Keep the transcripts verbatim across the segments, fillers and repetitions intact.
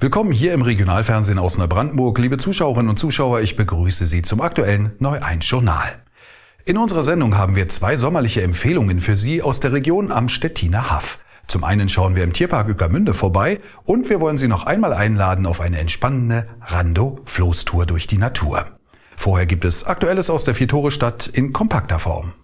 Willkommen hier im Regionalfernsehen aus Neubrandenburg. Liebe Zuschauerinnen und Zuschauer, ich begrüße Sie zum aktuellen Neu eins Journal. In unserer Sendung haben wir zwei sommerliche Empfehlungen für Sie aus der Region am Stettiner Haff. Zum einen schauen wir im Tierpark Ueckermünde vorbei und wir wollen Sie noch einmal einladen auf eine entspannende Rando-Floßtour durch die Natur. Vorher gibt es Aktuelles aus der Vier-Tore-Stadt in kompakter Form.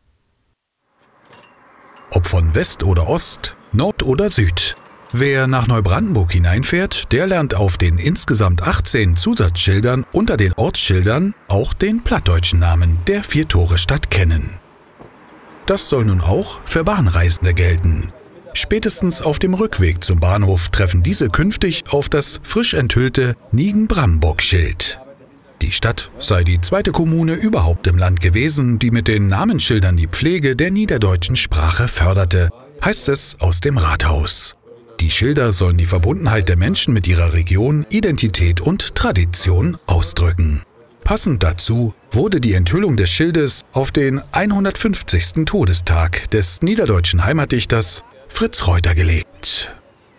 Ob von West oder Ost, Nord oder Süd. Wer nach Neubrandenburg hineinfährt, der lernt auf den insgesamt achtzehn Zusatzschildern unter den Ortsschildern auch den plattdeutschen Namen der Vier-Tore-Stadt kennen. Das soll nun auch für Bahnreisende gelten. Spätestens auf dem Rückweg zum Bahnhof treffen diese künftig auf das frisch enthüllte Nigen-Bramburg-Schild. Die Stadt sei die zweite Kommune überhaupt im Land gewesen, die mit den Namensschildern die Pflege der niederdeutschen Sprache förderte, heißt es aus dem Rathaus. Die Schilder sollen die Verbundenheit der Menschen mit ihrer Region, Identität und Tradition ausdrücken. Passend dazu wurde die Enthüllung des Schildes auf den hundertfünfzigsten Todestag des niederdeutschen Heimatdichters Fritz Reuter gelegt.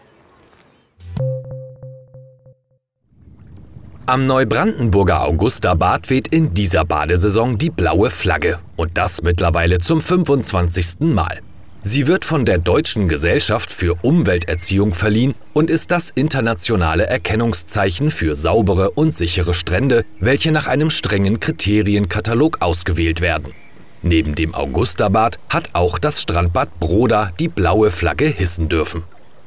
Am Neubrandenburger Augusterbad weht in dieser Badesaison die blaue Flagge und das mittlerweile zum fünfundzwanzigsten Mal. Sie wird von der Deutschen Gesellschaft für Umwelterziehung verliehen und ist das internationale Erkennungszeichen für saubere und sichere Strände, welche nach einem strengen Kriterienkatalog ausgewählt werden. Neben dem Augusterbad hat auch das Strandbad Broda die blaue Flagge hissen dürfen.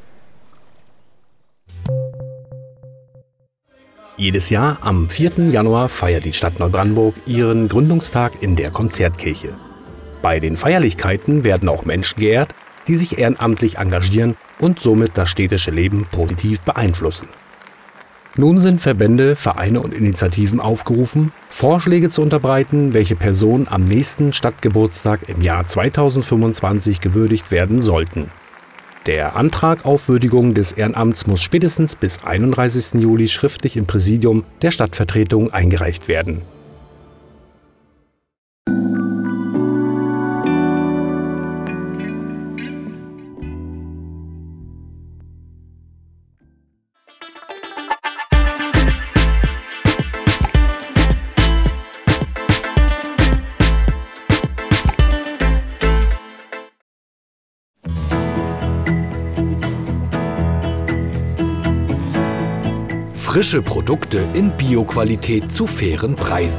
Jedes Jahr am vierten Januar feiert die Stadt Neubrandenburg ihren Gründungstag in der Konzertkirche. Bei den Feierlichkeiten werden auch Menschen geehrt, die sich ehrenamtlich engagieren und somit das städtische Leben positiv beeinflussen. Nun sind Verbände, Vereine und Initiativen aufgerufen, Vorschläge zu unterbreiten, welche Personen am nächsten Stadtgeburtstag im Jahr zweitausendfünfundzwanzig gewürdigt werden sollten. Der Antrag auf Würdigung des Ehrenamts muss spätestens bis einunddreißigsten Juli schriftlich im Präsidium der Stadtvertretung eingereicht werden. Frische Produkte in Bio-Qualität zu fairen Preisen.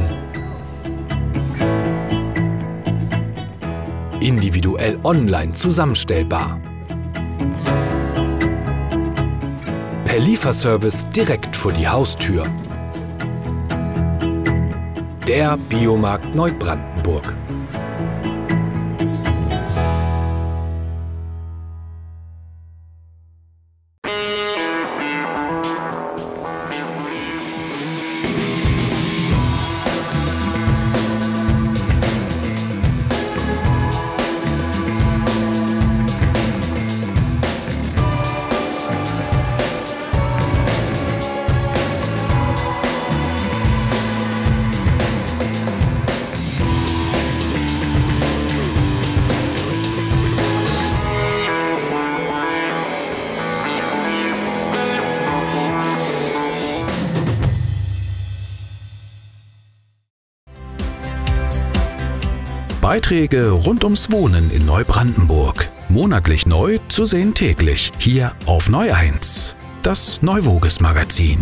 Individuell online zusammenstellbar. Per Lieferservice direkt vor die Haustür. Der Biomarkt Neubrandenburg. Beiträge rund ums Wohnen in Neubrandenburg. Monatlich neu, zu sehen täglich. Hier auf Neu eins. Das Neuvoges-Magazin.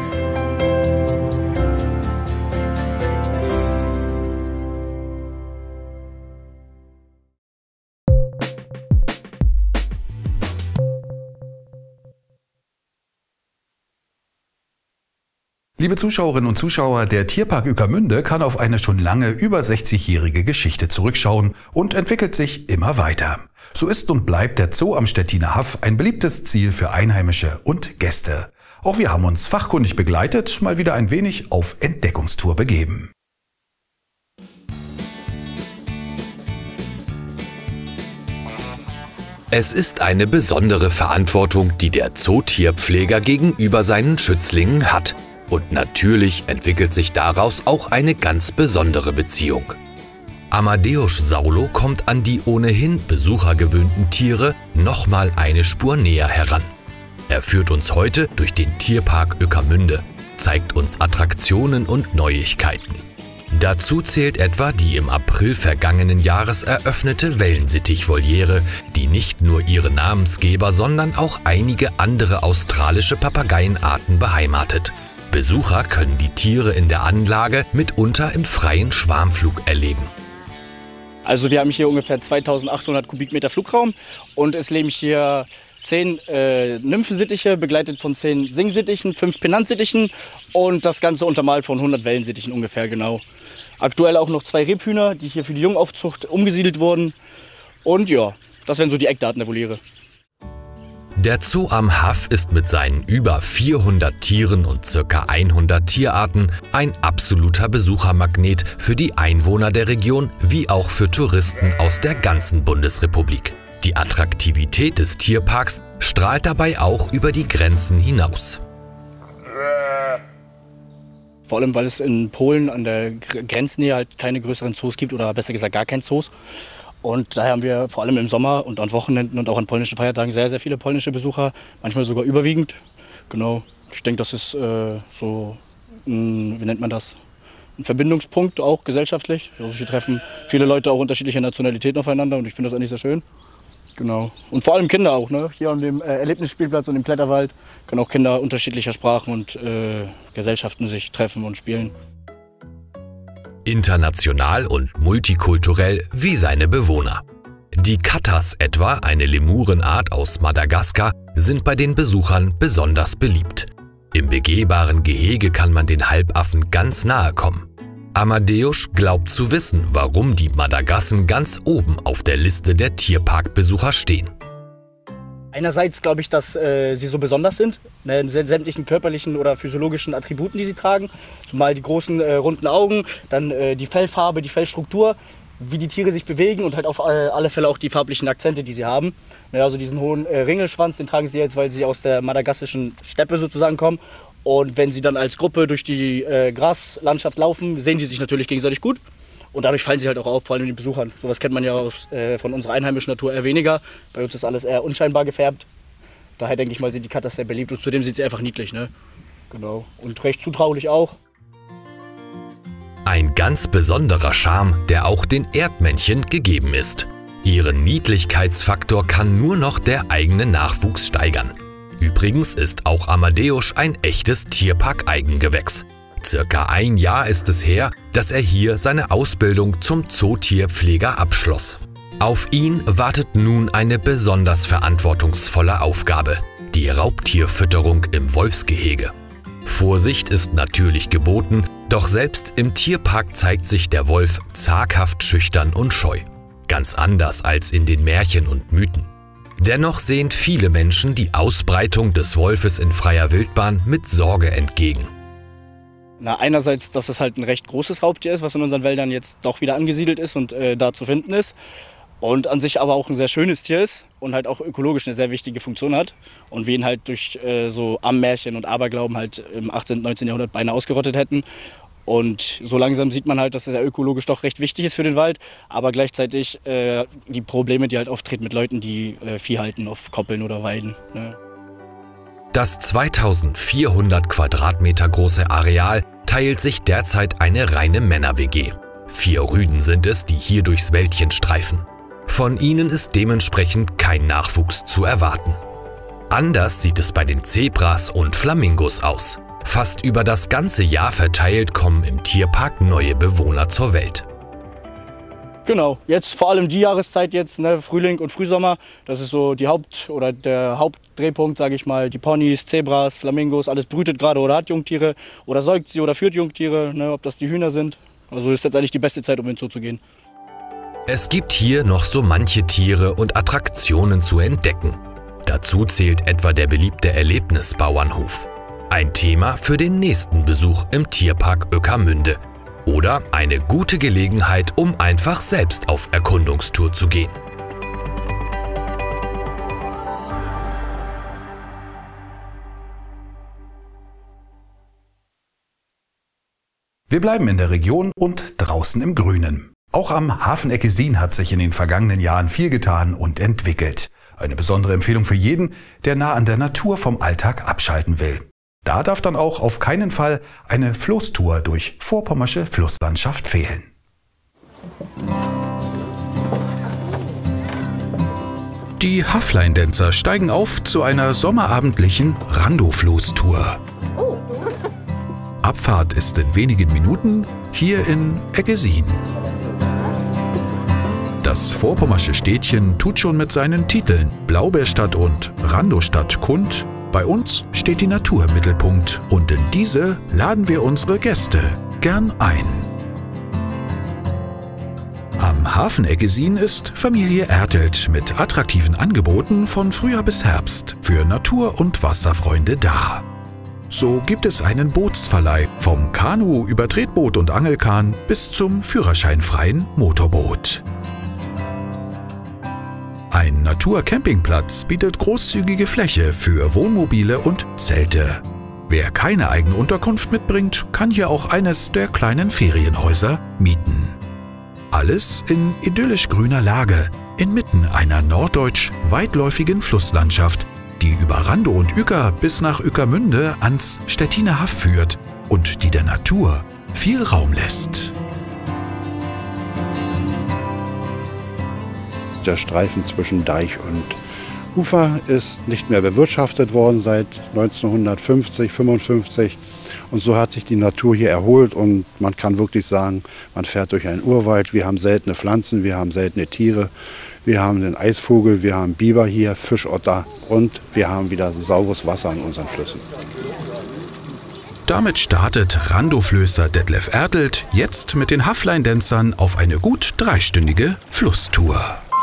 Liebe Zuschauerinnen und Zuschauer, der Tierpark Ueckermünde kann auf eine schon lange über sechzigjährige Geschichte zurückschauen und entwickelt sich immer weiter. So ist und bleibt der Zoo am Stettiner Haff ein beliebtes Ziel für Einheimische und Gäste. Auch wir haben uns fachkundig begleitet, mal wieder ein wenig auf Entdeckungstour begeben. Es ist eine besondere Verantwortung, die der Zootierpfleger gegenüber seinen Schützlingen hat. Und natürlich entwickelt sich daraus auch eine ganz besondere Beziehung. Amadeus Saulo kommt an die ohnehin besuchergewöhnten Tiere nochmal eine Spur näher heran. Er führt uns heute durch den Tierpark Ueckermünde, zeigt uns Attraktionen und Neuigkeiten. Dazu zählt etwa die im April vergangenen Jahres eröffnete Wellensittichvoliere, die nicht nur ihre Namensgeber, sondern auch einige andere australische Papageienarten beheimatet. Besucher können die Tiere in der Anlage mitunter im freien Schwarmflug erleben. Also wir haben hier ungefähr zweitausendachthundert Kubikmeter Flugraum und es leben hier zehn äh, Nymphensittiche, begleitet von zehn Singsittichen, fünf Penantsittichen und das Ganze untermalt von hundert Wellensittichen ungefähr genau. Aktuell auch noch zwei Rebhühner, die hier für die Jungaufzucht umgesiedelt wurden. Und ja, das wären so die Eckdaten der Voliere. Der Zoo am Haff ist mit seinen über vierhundert Tieren und ca. hundert Tierarten ein absoluter Besuchermagnet für die Einwohner der Region wie auch für Touristen aus der ganzen Bundesrepublik. Die Attraktivität des Tierparks strahlt dabei auch über die Grenzen hinaus. Vor allem, weil es in Polen an der Grenznähe halt keine größeren Zoos gibt oder besser gesagt gar keinen Zoos. Und daher haben wir vor allem im Sommer und an Wochenenden und auch an polnischen Feiertagen sehr, sehr viele polnische Besucher, manchmal sogar überwiegend. Genau, ich denke, das ist äh, so, ein, wie nennt man das, ein Verbindungspunkt auch gesellschaftlich. Also hier treffen viele Leute auch unterschiedlicher Nationalitäten aufeinander und ich finde das eigentlich sehr schön. Genau. Und vor allem Kinder auch, ne? Hier an dem äh, Erlebnisspielplatz und im Kletterwald können auch Kinder unterschiedlicher Sprachen und äh, Gesellschaften sich treffen und spielen. International und multikulturell wie seine Bewohner. Die Kattas etwa, eine Lemurenart aus Madagaskar, sind bei den Besuchern besonders beliebt. Im begehbaren Gehege kann man den Halbaffen ganz nahe kommen. Amadeus glaubt zu wissen, warum die Madagassen ganz oben auf der Liste der Tierparkbesucher stehen. Einerseits glaube ich, dass äh, sie so besonders sind, ne, in sämtlichen körperlichen oder physiologischen Attributen, die sie tragen. Zumal die großen äh, runden Augen, dann äh, die Fellfarbe, die Fellstruktur, wie die Tiere sich bewegen und halt auf äh, alle Fälle auch die farblichen Akzente, die sie haben. Ja, also diesen hohen äh, Ringelschwanz, den tragen sie jetzt, weil sie aus der madagassischen Steppe sozusagen kommen. Und wenn sie dann als Gruppe durch die äh, Graslandschaft laufen, sehen die sich natürlich gegenseitig gut. Und dadurch fallen sie halt auch auf, vor allem den Besuchern. Sowas kennt man ja aus, äh, von unserer einheimischen Natur eher weniger. Bei uns ist alles eher unscheinbar gefärbt. Daher denke ich mal, sind die Kattas sehr beliebt und zudem sind sie einfach niedlich, ne? Genau. Und recht zutraulich auch. Ein ganz besonderer Charme, der auch den Erdmännchen gegeben ist. Ihren Niedlichkeitsfaktor kann nur noch der eigene Nachwuchs steigern. Übrigens ist auch Amadeus ein echtes Tierpark-Eigengewächs. Circa ein Jahr ist es her, dass er hier seine Ausbildung zum Zootierpfleger abschloss. Auf ihn wartet nun eine besonders verantwortungsvolle Aufgabe: die Raubtierfütterung im Wolfsgehege. Vorsicht ist natürlich geboten, doch selbst im Tierpark zeigt sich der Wolf zaghaft schüchtern und scheu. Ganz anders als in den Märchen und Mythen. Dennoch sehen viele Menschen die Ausbreitung des Wolfes in freier Wildbahn mit Sorge entgegen. Na, einerseits, dass es halt ein recht großes Raubtier ist, was in unseren Wäldern jetzt doch wieder angesiedelt ist und äh, da zu finden ist. Und an sich aber auch ein sehr schönes Tier ist und halt auch ökologisch eine sehr wichtige Funktion hat. Und wir ihn halt durch äh, so Ammärchen und Aberglauben halt im achtzehnten, neunzehnten Jahrhundert beinahe ausgerottet hätten. Und so langsam sieht man halt, dass er ökologisch doch recht wichtig ist für den Wald, aber gleichzeitig äh, die Probleme, die halt auftreten mit Leuten, die äh, Vieh halten auf Koppeln oder Weiden. Ne? Das zweitausendvierhundert Quadratmeter große Areal teilt sich derzeit eine reine Männer-W G. Vier Rüden sind es, die hier durchs Wäldchen streifen. Von ihnen ist dementsprechend kein Nachwuchs zu erwarten. Anders sieht es bei den Zebras und Flamingos aus. Fast über das ganze Jahr verteilt kommen im Tierpark neue Bewohner zur Welt. Genau, jetzt vor allem die Jahreszeit jetzt, ne, Frühling und Frühsommer, das ist so die Haupt- oder der Hauptdrehpunkt, sage ich mal. Die Ponys, Zebras, Flamingos, alles brütet gerade oder hat Jungtiere oder säugt sie oder führt Jungtiere, ne, ob das die Hühner sind. Also ist jetzt eigentlich die beste Zeit, um in den Zoo zu gehen. Es gibt hier noch so manche Tiere und Attraktionen zu entdecken. Dazu zählt etwa der beliebte Erlebnisbauernhof. Ein Thema für den nächsten Besuch im Tierpark Ueckermünde. Oder eine gute Gelegenheit, um einfach selbst auf Erkundungstour zu gehen. Wir bleiben in der Region und draußen im Grünen. Auch am Hafen Eckesin hat sich in den vergangenen Jahren viel getan und entwickelt. Eine besondere Empfehlung für jeden, der nah an der Natur vom Alltag abschalten will. Da darf dann auch auf keinen Fall eine Floßtour durch vorpommersche Flusslandschaft fehlen. Die Hafleindänzer steigen auf zu einer sommerabendlichen Rando-Floßtour. Abfahrt ist in wenigen Minuten hier in Eggesin. Das vorpommersche Städtchen tut schon mit seinen Titeln Blaubeerstadt und Randostadt kund: Bei uns steht die Natur im Mittelpunkt und in diese laden wir unsere Gäste gern ein. Am Hafen Eggesin ist Familie Ertelt mit attraktiven Angeboten von Frühjahr bis Herbst für Natur- und Wasserfreunde da. So gibt es einen Bootsverleih vom Kanu über Tretboot und Angelkahn bis zum führerscheinfreien Motorboot. Ein Naturcampingplatz bietet großzügige Fläche für Wohnmobile und Zelte. Wer keine eigene Unterkunft mitbringt, kann hier auch eines der kleinen Ferienhäuser mieten. Alles in idyllisch grüner Lage, inmitten einer norddeutsch weitläufigen Flusslandschaft, die über Rando und Uecker bis nach Ueckermünde ans Stettiner Haff führt und die der Natur viel Raum lässt. Der Streifen zwischen Deich und Ufer ist nicht mehr bewirtschaftet worden seit neunzehnhundertfünfzig, fünfundfünfzig. Und so hat sich die Natur hier erholt und man kann wirklich sagen, man fährt durch einen Urwald. Wir haben seltene Pflanzen, wir haben seltene Tiere, wir haben den Eisvogel, wir haben Biber hier, Fischotter und wir haben wieder sauberes Wasser in unseren Flüssen. Damit startet Randoflößer Detlef Ertelt jetzt mit den Hafleindänzern auf eine gut dreistündige Flusstour.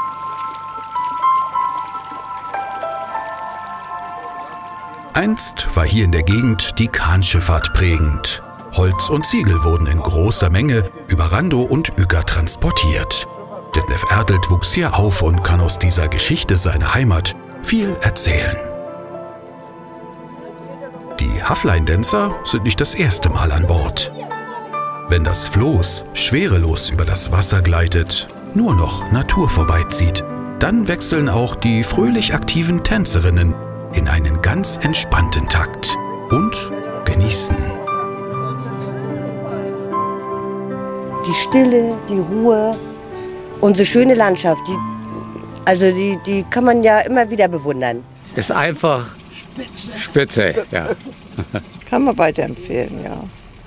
Einst war hier in der Gegend die Kahnschifffahrt prägend. Holz und Ziegel wurden in großer Menge über Rando und Uecker transportiert. Detlef Ertelt wuchs hier auf und kann aus dieser Geschichte seiner Heimat viel erzählen. Die Hafleindänzer sind nicht das erste Mal an Bord. Wenn das Floß schwerelos über das Wasser gleitet, nur noch Natur vorbeizieht, dann wechseln auch die fröhlich aktiven Tänzerinnen in einen ganz entspannten Takt und genießen. Die Stille, die Ruhe, unsere schöne Landschaft, die, also die, die kann man ja immer wieder bewundern. Ist einfach spitze, ja. Kann man weiterempfehlen, ja.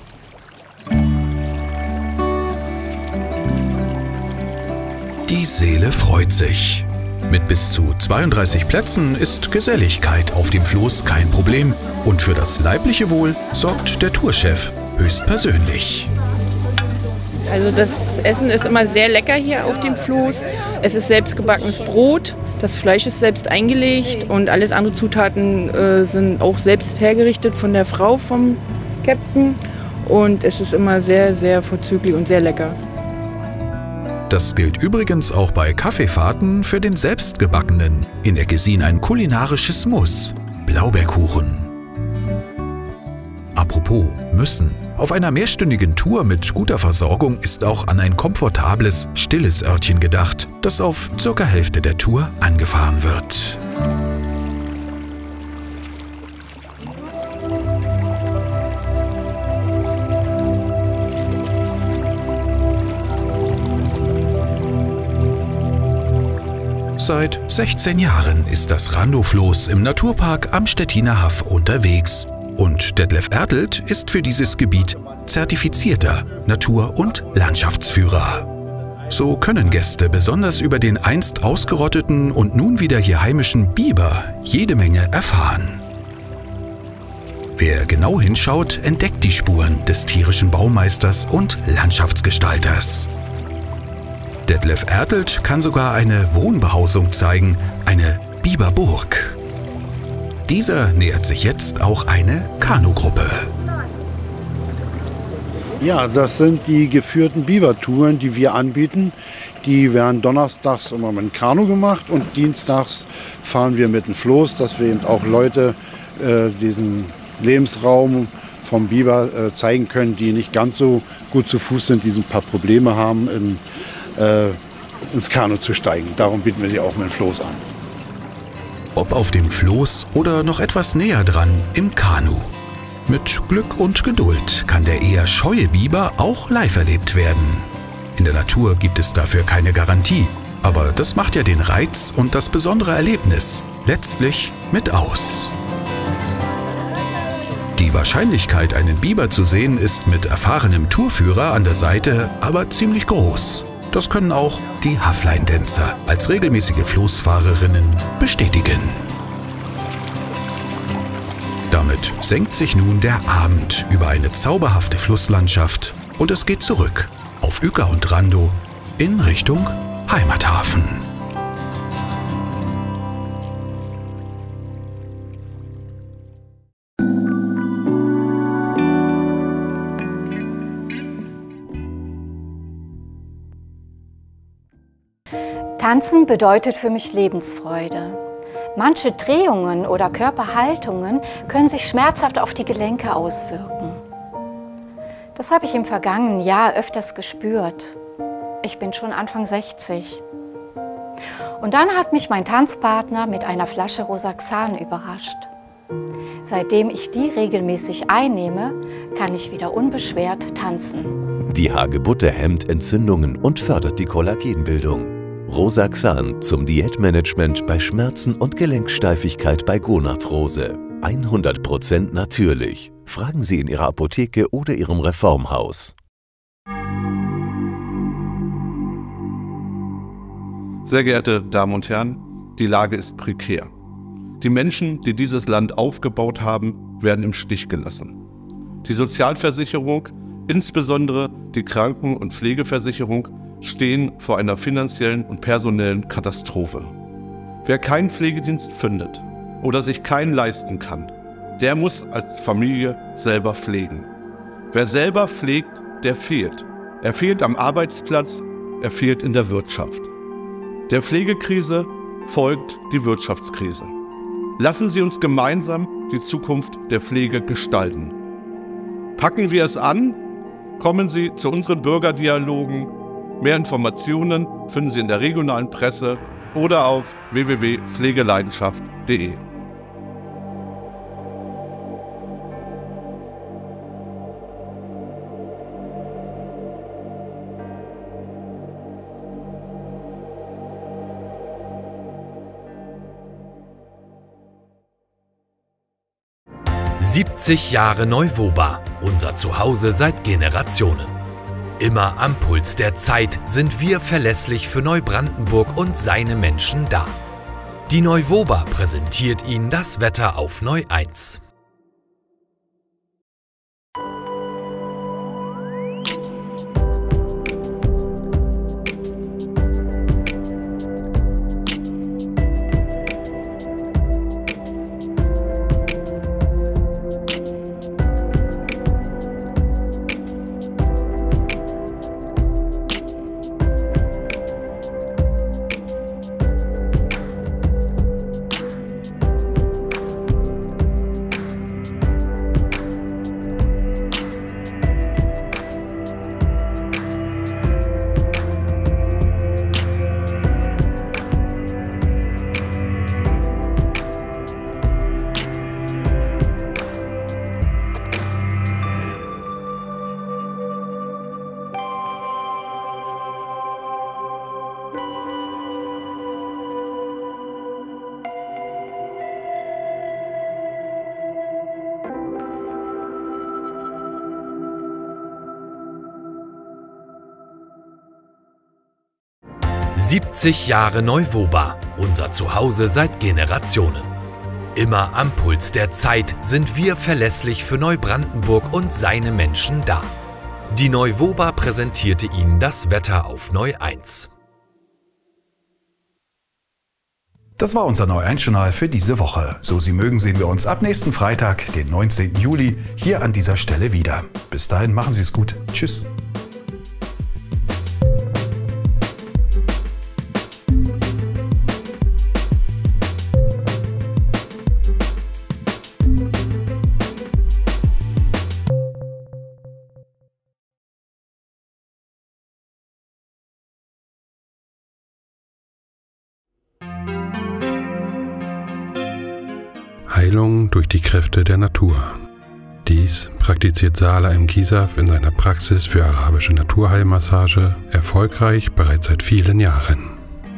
Die Seele freut sich. Mit bis zu zweiunddreißig Plätzen ist Geselligkeit auf dem Floß kein Problem und für das leibliche Wohl sorgt der Tourchef höchstpersönlich. Also das Essen ist immer sehr lecker hier auf dem Floß. Es ist selbstgebackenes Brot, das Fleisch ist selbst eingelegt und alles andere Zutaten äh, sind auch selbst hergerichtet von der Frau vom Captain. Und es ist immer sehr, sehr vorzüglich und sehr lecker. Das gilt übrigens auch bei Kaffeefahrten für den selbstgebackenen, in Eggesin ein kulinarisches Muss: Blaubeerkuchen. Apropos müssen. Auf einer mehrstündigen Tour mit guter Versorgung ist auch an ein komfortables, stilles Örtchen gedacht, das auf circa Hälfte der Tour angefahren wird. Seit sechzehn Jahren ist das Randofloß im Naturpark am Stettiner Haff unterwegs. Und Detlef Ertelt ist für dieses Gebiet zertifizierter Natur- und Landschaftsführer. So können Gäste besonders über den einst ausgerotteten und nun wieder hier heimischen Biber jede Menge erfahren. Wer genau hinschaut, entdeckt die Spuren des tierischen Baumeisters und Landschaftsgestalters. Detlef Ertelt kann sogar eine Wohnbehausung zeigen, eine Biberburg. Dieser nähert sich jetzt auch eine Kanugruppe. Ja, das sind die geführten Bibertouren, die wir anbieten. Die werden donnerstags immer mit dem Kanu gemacht und dienstags fahren wir mit dem Floß, dass wir eben auch Leute äh, diesen Lebensraum vom Biber äh, zeigen können, die nicht ganz so gut zu Fuß sind, die so ein paar Probleme haben, in, äh, ins Kanu zu steigen. Darum bieten wir die auch mit dem Floß an. ob auf dem Floß oder noch etwas näher dran im Kanu. Mit Glück und Geduld kann der eher scheue Biber auch live erlebt werden. In der Natur gibt es dafür keine Garantie, aber das macht ja den Reiz und das besondere Erlebnis letztlich mit aus. Die Wahrscheinlichkeit, einen Biber zu sehen, ist mit erfahrenem Tourführer an der Seite aber ziemlich groß. Das können auch die Hafleindänzer als regelmäßige Floßfahrerinnen bestätigen. Damit senkt sich nun der Abend über eine zauberhafte Flusslandschaft und es geht zurück auf Uecker und Randow in Richtung Heimathafen. Tanzen bedeutet für mich Lebensfreude. Manche Drehungen oder Körperhaltungen können sich schmerzhaft auf die Gelenke auswirken. Das habe ich im vergangenen Jahr öfters gespürt. Ich bin schon Anfang sechzig. Und dann hat mich mein Tanzpartner mit einer Flasche Rosaxan überrascht. Seitdem ich die regelmäßig einnehme, kann ich wieder unbeschwert tanzen. Die Hagebutte hemmt Entzündungen und fördert die Kollagenbildung. Rosaxan zum Diätmanagement bei Schmerzen und Gelenksteifigkeit bei Gonarthrose. hundert Prozent natürlich. Fragen Sie in Ihrer Apotheke oder Ihrem Reformhaus. Sehr geehrte Damen und Herren, die Lage ist prekär. Die Menschen, die dieses Land aufgebaut haben, werden im Stich gelassen. Die Sozialversicherung, insbesondere die Kranken- und Pflegeversicherung, stehen vor einer finanziellen und personellen Katastrophe. Wer keinen Pflegedienst findet oder sich keinen leisten kann, der muss als Familie selber pflegen. Wer selber pflegt, der fehlt. Er fehlt am Arbeitsplatz, er fehlt in der Wirtschaft. Der Pflegekrise folgt die Wirtschaftskrise. Lassen Sie uns gemeinsam die Zukunft der Pflege gestalten. Packen wir es an, kommen Sie zu unseren Bürgerdialogen. Mehr Informationen finden Sie in der regionalen Presse oder auf w w w punkt pflegeleidenschaft punkt de. siebzig Jahre Neuwoba, unser Zuhause seit Generationen. Immer am Puls der Zeit sind wir verlässlich für Neubrandenburg und seine Menschen da. Die Neuwoba präsentiert Ihnen das Wetter auf Neu eins. siebzig Jahre Neuwoba, unser Zuhause seit Generationen. Immer am Puls der Zeit sind wir verlässlich für Neubrandenburg und seine Menschen da. Die Neuwoba präsentierte Ihnen das Wetter auf Neu eins. Das war unser Neu eins Journal für diese Woche. So Sie mögen, sehen wir uns ab nächsten Freitag, den neunzehnten Juli, hier an dieser Stelle wieder. Bis dahin, machen Sie es gut. Tschüss. Heilung durch die Kräfte der Natur. Dies praktiziert Saleh Mkisaf in seiner Praxis für arabische Naturheilmassage erfolgreich bereits seit vielen Jahren.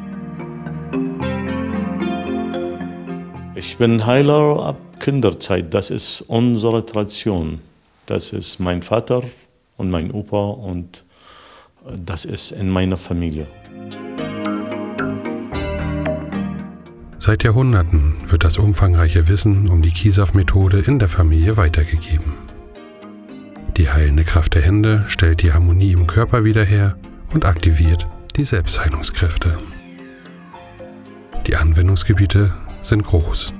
Ich bin Heiler ab Kinderzeit, das ist unsere Tradition. Das ist mein Vater und mein Opa und das ist in meiner Familie. Seit Jahrhunderten wird das umfangreiche Wissen um die Kisaf-Methode in der Familie weitergegeben. Die heilende Kraft der Hände stellt die Harmonie im Körper wieder her und aktiviert die Selbstheilungskräfte. Die Anwendungsgebiete sind groß.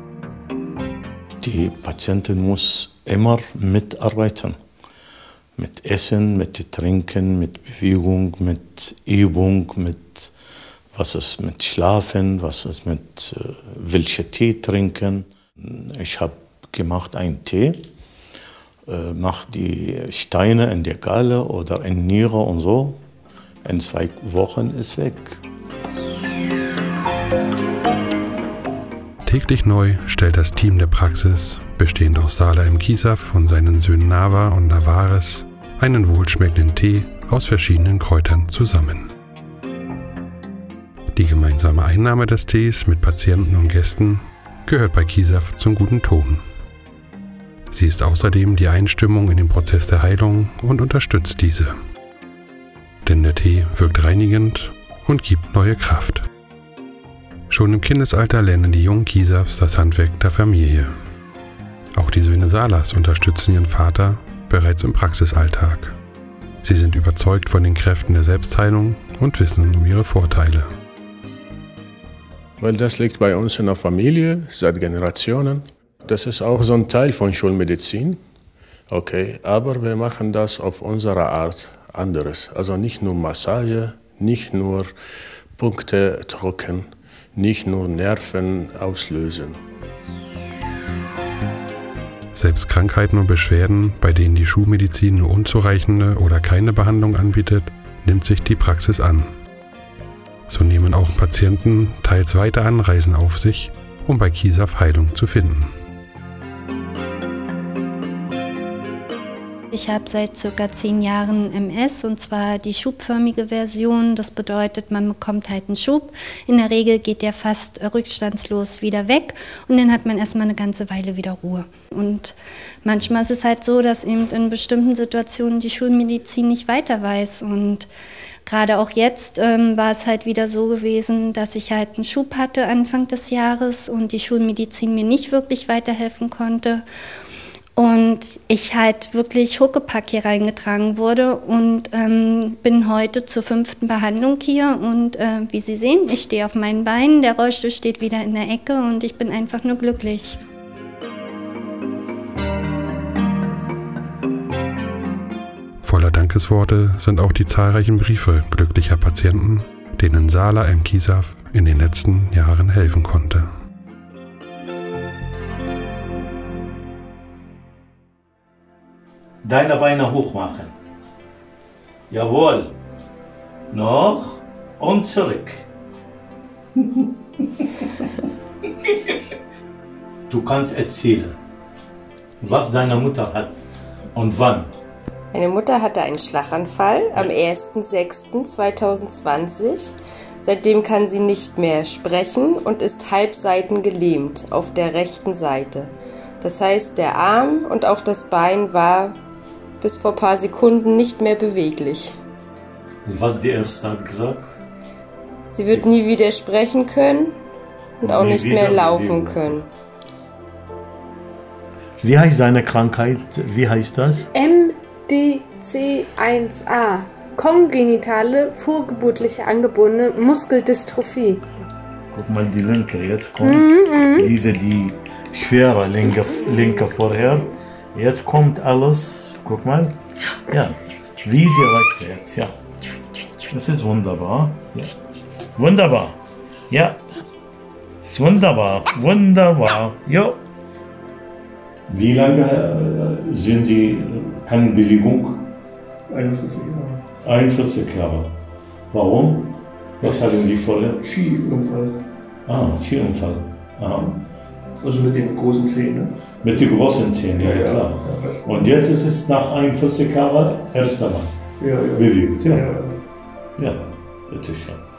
Die Patientin muss immer mitarbeiten. Mit Essen, mit Trinken, mit Bewegung, mit Übung, mit was ist mit Schlafen, was ist mit äh, welcher Tee trinken. Ich habe gemacht einen Tee, äh, mache die Steine in der Galle oder in Niere und so. In zwei Wochen ist weg. Täglich neu stellt das Team der Praxis, bestehend aus Saleh Mkisaf und seinen Söhnen Nawa und Navares, einen wohlschmeckenden Tee aus verschiedenen Kräutern zusammen. Die gemeinsame Einnahme des Tees mit Patienten und Gästen gehört bei Kisaf zum guten Ton. Sie ist außerdem die Einstimmung in den Prozess der Heilung und unterstützt diese. Denn der Tee wirkt reinigend und gibt neue Kraft. Schon im Kindesalter lernen die jungen Kisafs das Handwerk der Familie. Auch die Söhne Salahs unterstützen ihren Vater bereits im Praxisalltag. Sie sind überzeugt von den Kräften der Selbstheilung und wissen um ihre Vorteile. Weil das liegt bei uns in der Familie seit Generationen. Das ist auch so ein Teil von Schulmedizin. Okay, aber wir machen das auf unsere Art anderes. Also nicht nur Massage, nicht nur Punkte drücken, nicht nur Nerven auslösen. Selbst Krankheiten und Beschwerden, bei denen die Schulmedizin nur unzureichende oder keine Behandlung anbietet, nimmt sich die Praxis an. So nehmen auch Patienten teils weite Anreisen auf sich, um bei Kisaf Heilung zu finden. Ich habe seit circa zehn Jahren M S, und zwar die schubförmige Version. Das bedeutet, man bekommt halt einen Schub. In der Regel geht der fast rückstandslos wieder weg und dann hat man erstmal eine ganze Weile wieder Ruhe. Und manchmal ist es halt so, dass eben in bestimmten Situationen die Schulmedizin nicht weiter weiß. Und gerade auch jetzt ähm, war es halt wieder so gewesen, dass ich halt einen Schub hatte Anfang des Jahres und die Schulmedizin mir nicht wirklich weiterhelfen konnte. Und ich halt wirklich Huckepack hier reingetragen wurde und ähm, bin heute zur fünften Behandlung hier. Und äh, wie Sie sehen, ich stehe auf meinen Beinen, der Rollstuhl steht wieder in der Ecke und ich bin einfach nur glücklich. Voller Dankesworte sind auch die zahlreichen Briefe glücklicher Patienten, denen Saleh Mkisaf in den letzten Jahren helfen konnte. Deine Beine hoch machen. Jawohl. Noch und zurück. Du kannst erzählen, was deine Mutter hat und wann. Meine Mutter hatte einen Schlaganfall am ersten sechsten zweitausendzwanzig. Seitdem kann sie nicht mehr sprechen und ist halbseitengelähmt auf der rechten Seite. Das heißt, der Arm und auch das Bein war bis vor ein paar Sekunden nicht mehr beweglich. Was die Ärzte hat gesagt? Sie wird nie wieder sprechen können und auch Nie nicht wieder mehr laufen Bewegung. können. Wie heißt deine Krankheit? Wie heißt das? M D C eins A, kongenitale, vorgeburtliche angeborene Muskeldystrophie. Guck mal, die linke, jetzt kommt Mhm, mhm. diese, die schwere linke, linke vorher. Jetzt kommt alles, guck mal, ja, wie die rechte jetzt, ja. Das ist wunderbar. Ja. Wunderbar, ja. Ist wunderbar, wunderbar, jo. Wie lange äh, sind Sie keine Bewegung? einundvierzig Jahre. einundvierzig Jahre. Warum? Was hatten Sie vorher? Skiunfall. Ah, Skiunfall. Aha. Also mit den großen Zähnen? Ne? Mit den großen Zähnen, ja, ja klar. Ja, und jetzt ist es nach einundvierzig Jahren erster Mann. Ja, ja. Bewegt, ja. Ja, ja, bitte schon.